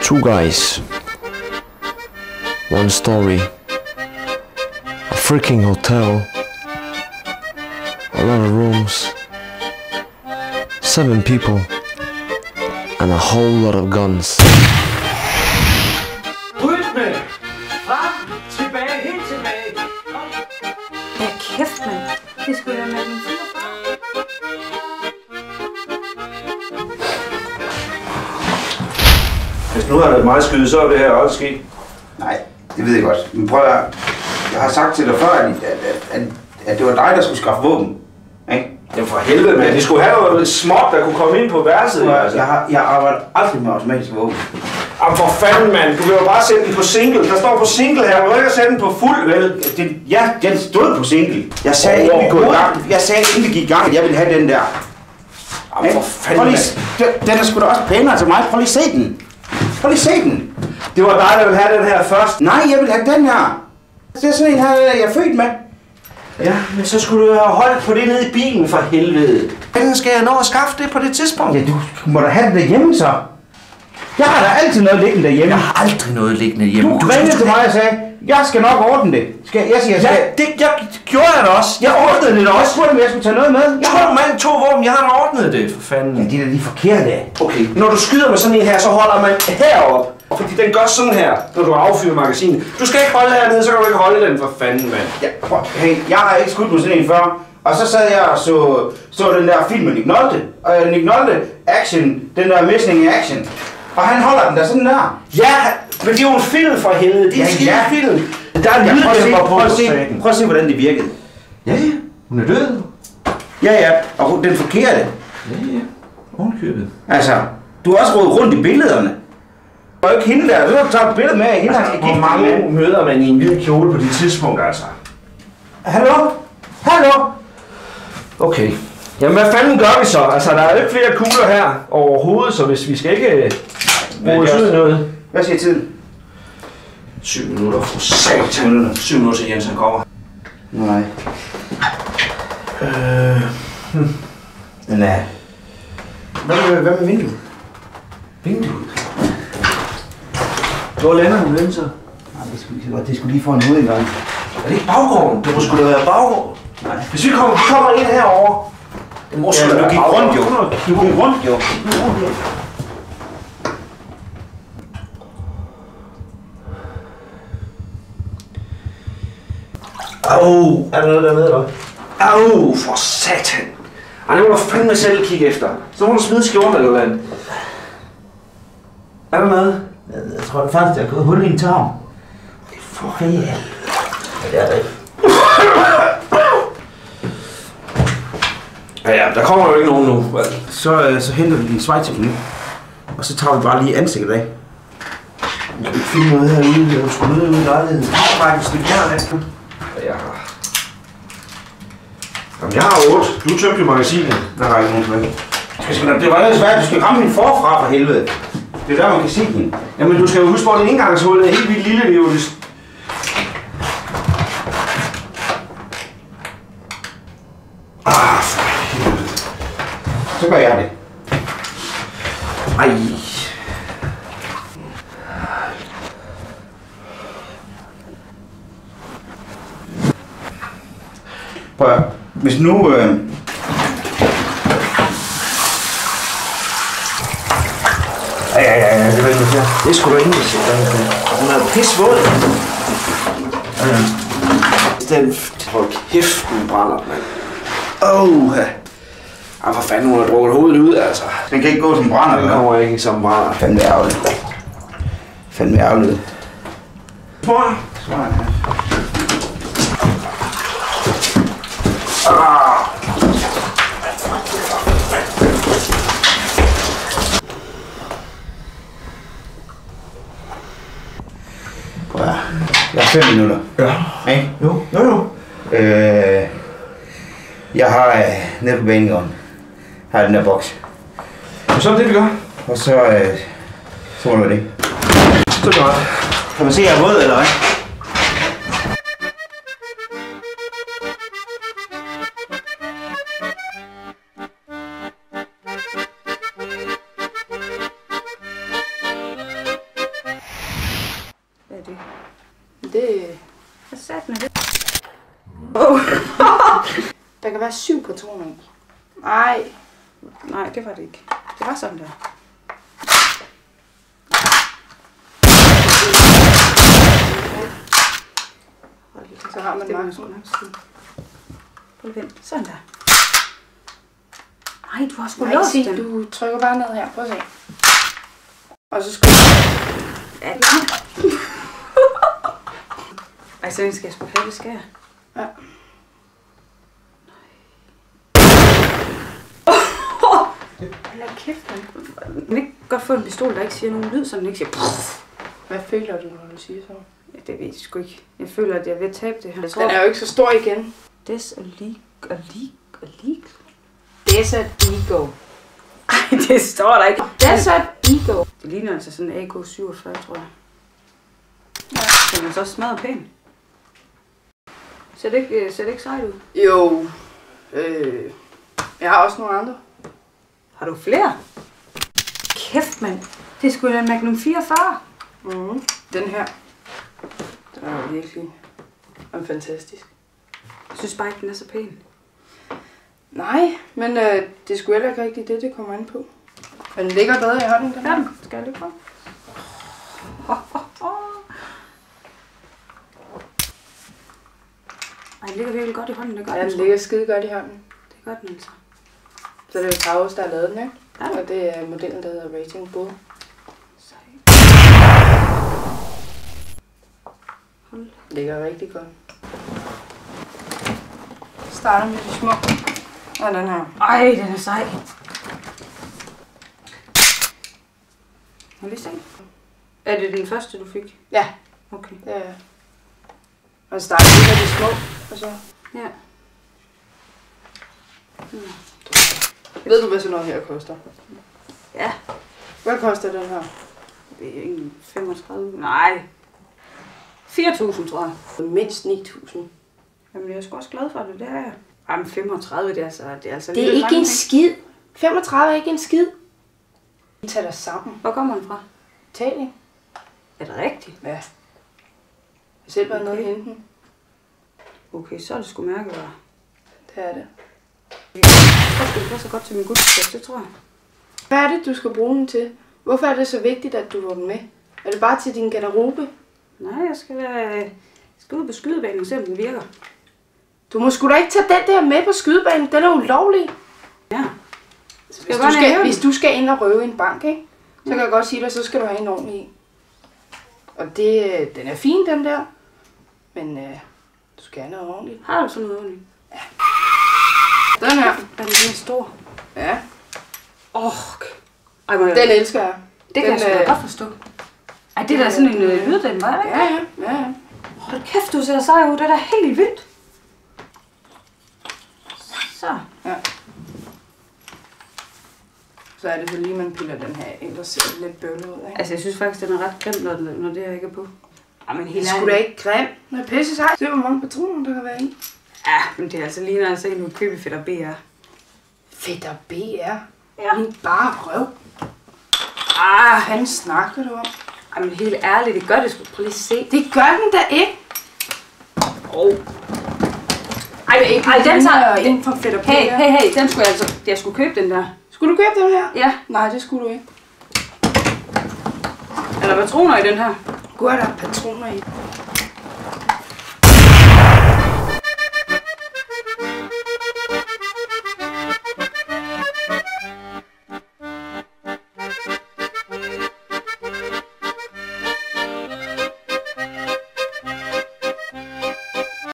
Two guys, one story, a freaking hotel, a lot of rooms, 7 people, and a whole lot of guns. Rytme! Frem! Tilbage! Helt tilbage! Ja, kæft, mand. Det skulle jeg med min 44. Hvis nu har det meget skyde, så er det her også sket. Nej, det ved jeg godt. Men prøv at jeg har sagt til dig før, at det var dig, der skulle skaffe våben. Ikke? Jamen for helvede, mand. De skulle have noget småt, der kunne komme ind på værelset. Altså. Jeg arbejder aldrig med automatiske våben. Jamen for fanden, mand. Du vil jo bare sætte den på single. Der står på single her. Du vil ikke sætte den på fuld, vel? Ja, den stod på single. Jeg sagde, inden vi gik i gang, at jeg ville have den der. Jamen for fanden, mand. Den er sgu da også pænere til mig. Prøv lige se den. Prøv lige se den. Det var dig, der ville have den her først. Nej, jeg vil have den her. Det er sådan en her, jeg er født med. Ja, men så skulle du have holdt på det nede i bilen for helvede. Hvordan skal jeg nå at skaffe det på det tidspunkt? Ja, du må da have det derhjemme så. Jeg har da altid noget liggende derhjemme. Jeg har aldrig noget liggende hjemme. Du ringede til mig og sagde, jeg skal nok ordne det. Jeg gjorde jeg da også. Jeg ordnede det da også. Jeg spurgte, om jeg skulle tage noget med. To våben. Jeg har da ordnet det, for fanden. Ja, de er da de forkerte. Okay, når du skyder med sådan en her, så holder man heroppe. Fordi den gør sådan her, når du affyrer magasinet. Du skal ikke holde hernede, så kan du ikke holde den, for fanden, mand. Ja, hey, jeg har ikke skudt med sådan en før. Og så sad jeg og så den der film med Nick Nolte. Og Nick Nolte Action, den der Missing in Action. Og han holder den der sådan der. Ja, men det er jo en film for helvede. Det er en skide film. Der er lyddæmper på. Prøv at se, hvordan det virkede. Ja, hun er død. Ja, og den forkerte. Ja, ovenkøbet. Altså, du har også rodet rundt i billederne. Det var ikke hende der. Du har taget et billede med af hende, han skal give mange møder man i en hvid kjole på det tidspunkt, altså. Hallo? Hallo? Okay. Jamen, hvad fanden gør vi så? Altså, der er jo ikke flere kugler her overhovedet, så hvis vi skal ikke bruge ud noget. Hvad siger tiden? 7 minutter for satan. 7 minutter til Jens, han kommer. Nej. Nej. Hvad med vinduet? Vinduet? Hvor lander hun den så? Nej, det skulle lige få en hovedindgang. Er det ikke baggården? Det må sgu da være baggården. Nej. Hvis vi kommer ind herover. Det må sgu da du gik rundt jo. Du gik rundt jo. Au, er der noget dernede, eller? Au, for satan. Ej, det må du fandme selv kigge efter. Så må du smide skjorten eller hvad? Er der noget? Jeg tror det faktisk, der er gået hul i en tarm. Det er for helvede. Ja, det er det. Ja, der kommer jo ikke nogen nu. Så henter vi din svejteknik. Og så tager vi bare lige ansigtet af. Jeg kan ikke finde noget herude. Jeg har sgu noget ude i lejligheden. Jeg har bare et stykke her næsten. Jeg har... Jamen, jeg har 8. Du tømte jo magasinet. Der er ikke nogen tilbage. Det var ellers svært. Du skal ramme hende forfra for helvede. Det er der, man kan se hende. Jamen, du skal jo huske på, at indgangshullet er helt vildt lille. Det er jo det... For helvede. Så gør jeg det. Ej. Prøv at, hvis nu... Ja, det ved jeg ikke. Det er sgu da ingen, der siger. Hun er pissvåd. Hold kæft, hun brænder, mand. Ej, for fanden, hun har drukket hovedet ud, altså. Den kan ikke gå som brænder, Den eller? kommer ikke som brænder. Fandme ærgerligt. Fandme ærgerligt. Smøg. Jeg har 5 minutter. Ja. Ikke? Jo. Jeg har nede på banegården. Har den der boks. Så er det, vi gør. Og så må det være det. Så er det godt. Kan man se, at jeg er våd, eller hvad? op! Der kan være 7 patroner i. Nej. Nej, det var det ikke. Det var sådan der. Så har man det mange. Prøv at vente. Sådan der. Nej, du har sgu låst den. Du trykker bare ned her. Prøv at se. Og så skal Ja, det ej, så skal jeg sgu have det skær. Ja. Lad kæft, man. Man kan ikke godt få en pistol, der ikke siger nogen lyd, så den ikke siger puff. Hvad føler du, når du siger så? Ja, det ved jeg sgu ikke. Jeg føler, at jeg er ved at tabe det her. Den er jo ikke så stor igen. Des og league. Desert Ego. Ej, det står der ikke. Desert Ego. Det ligner altså sådan en AK-47, tror jeg. Ja. Den er så smadret pæn. Ser det ikke sejt ud? Jo. Jeg har også nogle andre. Har du flere? Kæft, mand. Det er sgu da en Magnum 44. Den her. Den er jo virkelig fantastisk. Jeg synes bare ikke, den er så pæn. Nej, men det er sgu heller ikke rigtigt det kommer an på. Men den ligger bedre i hånden, den her. Skal jeg ligge på? Ej, den ligger virkelig godt i hånden. Det gør Ja, den den sgu. ligger skide godt i hånden. Det gør den altså. Så det er jo Taurus, der har lavet den, ikke? Ja. Og det er modellen, der hedder Racing Bull. Ligger rigtig godt. Starter med de små. Og den her. Ej, den er sej. Må vi se? Er det den første, du fik? Ja, Okay. det er. Og starter med de små. Og så. Ja. Ved du, hvad sådan noget her koster? Ja. Hvad koster den her? Det er ikke 35. Nej. 4.000, tror jeg. Mindst 9.000. Jamen, jeg er sgu også glad for det, det er jeg. Jamen, 35, det er altså Det er lidt ikke mange en penge. skid. 35 er ikke en skid. Vi tager dig sammen. Hvor kommer den fra? Italien. Er det rigtigt? Ja. Jeg har selv været nede og Okay. hente den. Okay, så er det sgu mærkevare. Det er det. Så skal det passe godt til min gudskab, det tror jeg. Hvad er det, du skal bruge den til? Hvorfor er det så vigtigt, at du får den med? Er det bare til din garderobe? Nej, jeg skal ud på skydebanen og se, om den virker. Du må sgu da ikke tage den der med på skydebanen. Den er ulovlig. Ja. Hvis du skal ind og røve en bank, ikke? Så kan jeg godt sige dig, så skal du have en ordentlig i. Og den er fin, den der. Men du skal have noget ordentligt. Har du sådan noget ordentligt? Den her. Er den stor? Ja. Ej, må jeg... Den elsker jeg. Det kan jeg sgu da godt forstå. Ej, det er da sådan en lyddæmper, er det ikke? Ja. Hold kæft, du ser sej ud. Det er da helt vildt. Så. Ja. Så er det så lige, man piller den her af, ellers ser det lidt bøvlet ud, ikke? Altså, jeg synes faktisk, den er ret grim, når det her ikke er på. Jamen, Det helt er sgu da ikke grim. Det er pisse sejt. Se, hvor mange patroner, der kan være i. Ja, men det er altså lige, når jeg ser en købe fedt og BR. Fedt og BR. Ja. Min bare røv. Han snakker du om. Jamen, helt ærligt, det gør det sgu. Prøv lige at se. Det gør den da ikke. Ej, den tager... ind for fedt og BR. Hey, den skulle jeg skulle købe den der. Skulle du købe den her? Ja. Nej, det skulle du ikke. Er der patroner i den her? Gud, er der patroner i.